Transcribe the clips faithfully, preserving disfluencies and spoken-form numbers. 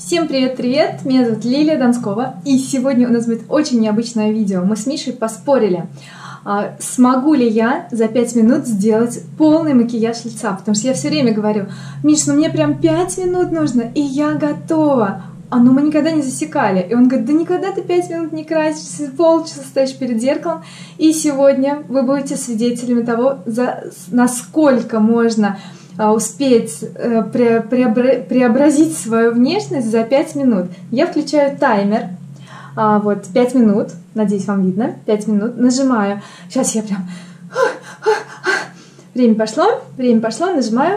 Всем привет-привет! Меня зовут Лилия Донскова, и сегодня у нас будет очень необычное видео. Мы с Мишей поспорили, смогу ли я за пять минут сделать полный макияж лица, потому что я все время говорю: Миш, ну мне прям пять минут нужно, и я готова. А ну мы никогда не засекали. И он говорит: да никогда ты пять минут не красишься, полчаса стоишь перед зеркалом. И сегодня вы будете свидетелями того, за, насколько можно успеть преобразить свою внешность за пять минут. Я включаю таймер. Вот, пять минут. Надеюсь, вам видно. пять минут. Нажимаю. Сейчас я прям... Время пошло. Время пошло. Нажимаю.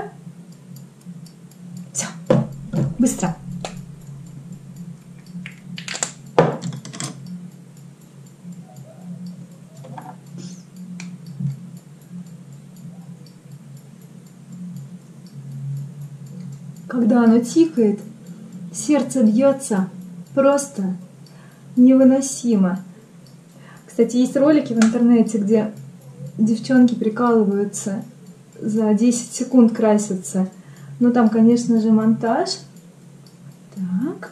Все. Быстро. Когда оно тикает, сердце бьется просто невыносимо. Кстати, есть ролики в интернете, где девчонки прикалываются, за десять секунд красятся. Но там, конечно же, монтаж. Так.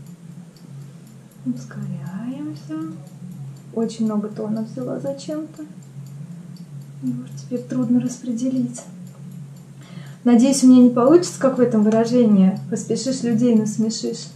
Ускоряемся. Очень много тона взяла зачем-то. Его теперь трудно распределить. Надеюсь, у меня не получится, как в этом выражении: поспешишь, людей насмешишь.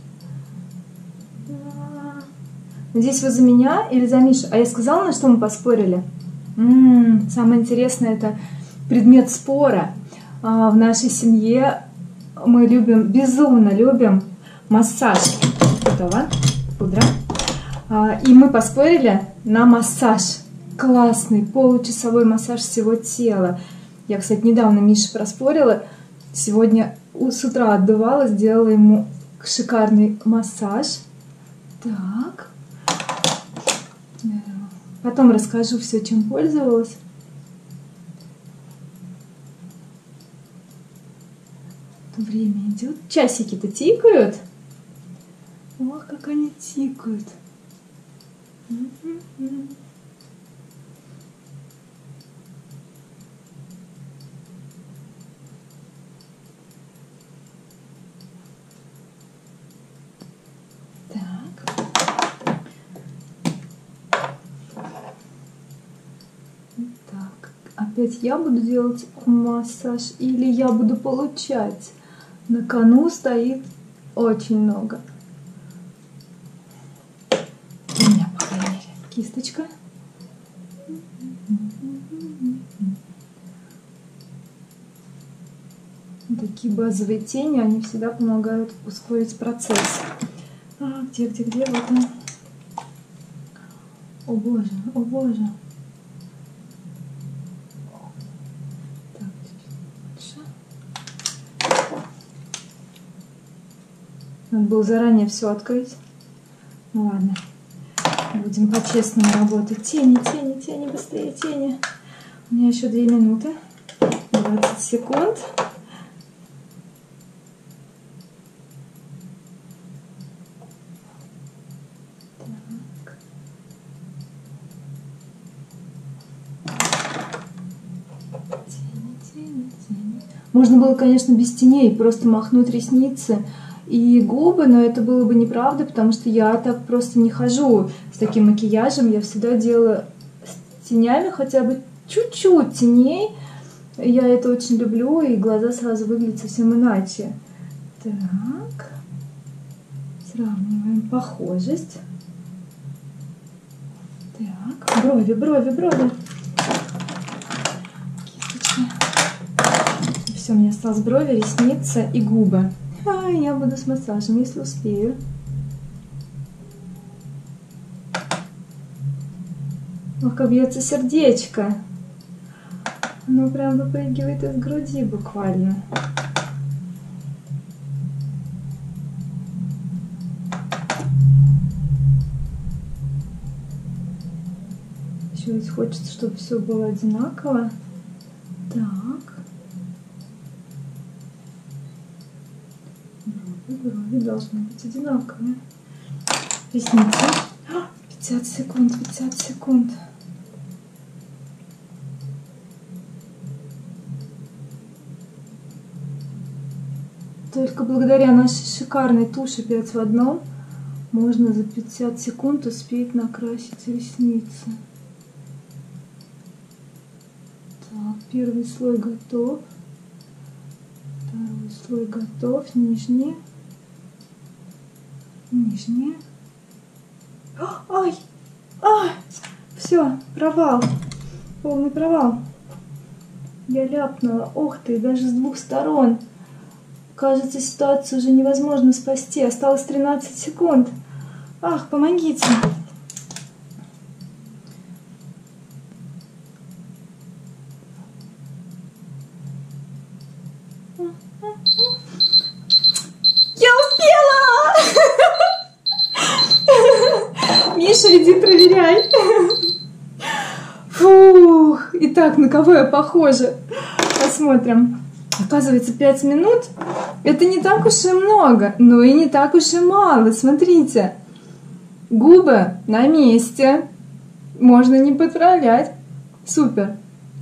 Надеюсь, вы за меня или за Мишу? А я сказала, на что мы поспорили? М-м, самое интересное — это предмет спора. А, в нашей семье мы любим, безумно любим массаж. Готово. Пудра. А, и мы поспорили на массаж. Классный получасовой массаж всего тела. Я, кстати, недавно Мише проспорила. Сегодня с утра отдувала, сделала ему шикарный массаж. Так. Потом расскажу все, чем пользовалась. Время идет. Часики-то тикают. Ох, как они тикают. Опять я буду делать массаж или я буду получать? На кону стоит очень много. У меня, по крайней мере, кисточка. Такие базовые тени, они всегда помогают ускорить процесс. А, где, где, где? Вот он. О боже, о боже. Надо было заранее все открыть. Ну ладно. Будем по-честному работать. Тени, тени, тени, быстрее, тени. У меня еще две минуты. двадцать секунд. Так. Тени, тени, тени. Можно было, конечно, без теней, просто махнуть ресницы и губы, но это было бы неправда, потому что я так просто не хожу с таким макияжем. Я всегда делаю с тенями, хотя бы чуть-чуть теней. Я это очень люблю, и глаза сразу выглядят совсем иначе. Так. Сравниваем похожесть. Так. Брови, брови, брови. Кисточка. Все, мне осталось брови, ресницы и губы. А, я буду с массажем, если успею. Ох, как бьется сердечко. Оно прям выпрыгивает из груди буквально. Еще ведь хочется, чтобы все было одинаково. Так. Брови должны быть одинаковые. Ресницы. пятьдесят секунд, пятьдесят секунд. Только благодаря нашей шикарной туши пять в одном можно за пятьдесят секунд успеть накрасить ресницы. Так, первый слой готов. Второй слой готов. Нижний. Нижний. Ай! Ай! Все, провал. Полный провал. Я ляпнула. Ох ты, даже с двух сторон. Кажется, ситуацию уже невозможно спасти. Осталось тринадцать секунд. Ах, помогите. Я успела! Миша, иди проверяй. Фух. Итак, на кого я похожа? Посмотрим. Оказывается, пять минут это не так уж и много, но и не так уж и мало. Смотрите. Губы на месте. Можно не подправлять. Супер.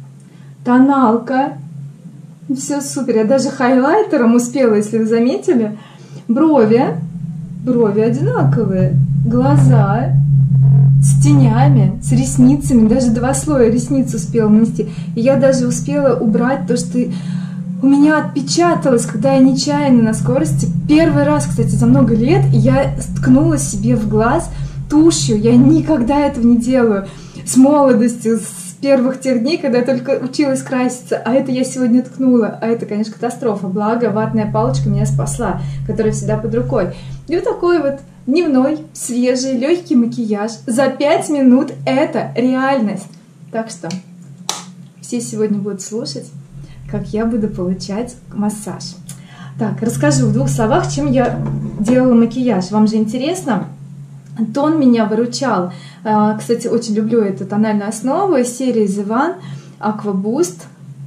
Тоналка. Все супер. Я даже хайлайтером успела, если вы заметили. Брови. Брови одинаковые. Глаза с тенями, с ресницами. Даже два слоя ресниц успела нанести. И я даже успела убрать то, что у меня отпечаталось, когда я нечаянно на скорости. Первый раз, кстати, за много лет я ткнула себе в глаз тушью. Я никогда этого не делаю. С молодости, с первых тех дней, когда я только училась краситься. А это я сегодня ткнула. А это, конечно, катастрофа. Благо, ватная палочка меня спасла, которая всегда под рукой. И вот такой вот дневной, свежий, легкий макияж за пять минут. Это реальность. Так что все сегодня будут слушать, как я буду получать массаж. Так, расскажу в двух словах, чем я делала макияж. Вам же интересно? Тон меня выручал. Кстати, очень люблю эту тональную основу из серии The One Aqua Boost.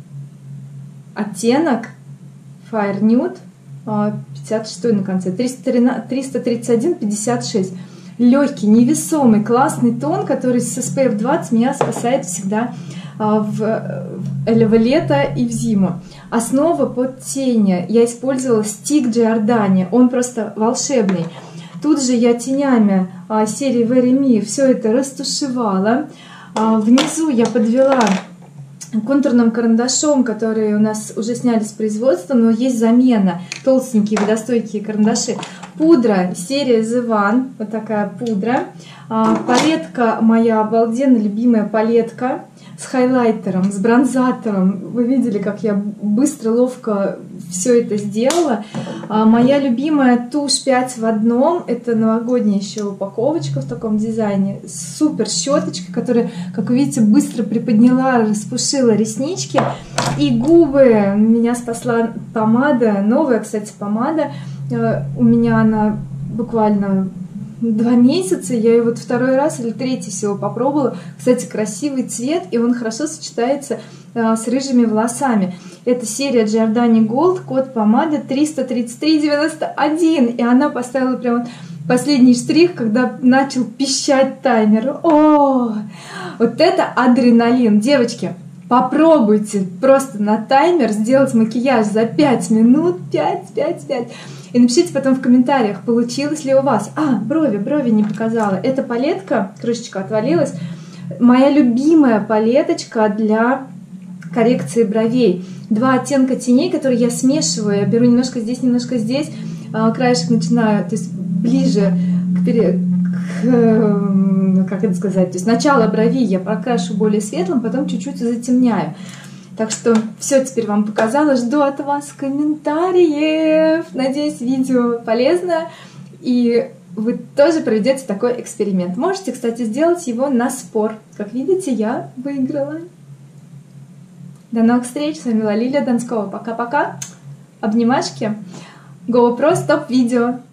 Оттенок Fire Nude пятьдесят шесть на конце. триста тридцать один пятьдесят шесть. Легкий, невесомый, классный тон, который с эс пи эф двадцать меня спасает всегда в, в лето и в зиму. Основа под тени. Я использовала стик Giordani. Он просто волшебный. Тут же я тенями а, серии Very Me все это растушевала. А, внизу я подвела контурным карандашом, который у нас уже сняли с производства, но есть замена. Толстенькие водостойкие карандаши. Пудра серия The One. Вот такая пудра. А, палетка моя обалденно любимая палетка с хайлайтером, с бронзатором. Вы видели, как я быстро, ловко все это сделала. А, моя любимая тушь пять в одном. Это новогодняя еще упаковочка в таком дизайне. Супер щеточка, которая, как вы видите, быстро приподняла, распушила реснички. И губы. Меня спасла помада. Новая, кстати, помада. А, у меня она буквально два месяца, я ее вот второй раз или третий всего попробовала. Кстати, красивый цвет, и он хорошо сочетается а, с рыжими волосами. Это серия Giordani Gold, код помады триста тридцать три девяносто один. И она поставила прям последний штрих, когда начал пищать таймер. О, вот это адреналин. Девочки, попробуйте просто на таймер сделать макияж за пять минут. пять, пять, пять. И напишите потом в комментариях, получилось ли у вас. А, брови, брови не показала. Эта палетка, крышечка отвалилась. Моя любимая палеточка для коррекции бровей. Два оттенка теней, которые я смешиваю. Я беру немножко здесь, немножко здесь. Краешек начинаю, то есть ближе к, пере... к как это сказать, то есть начало бровей я прокрашу более светлым, потом чуть-чуть затемняю. Так что все теперь вам показала. Жду от вас комментариев. Надеюсь, видео полезно. И вы тоже проведете такой эксперимент. Можете, кстати, сделать его на спор. Как видите, я выиграла. До новых встреч. С вами была Лилия Донскова. Пока-пока. Обнимашки. GoPro стоп видео.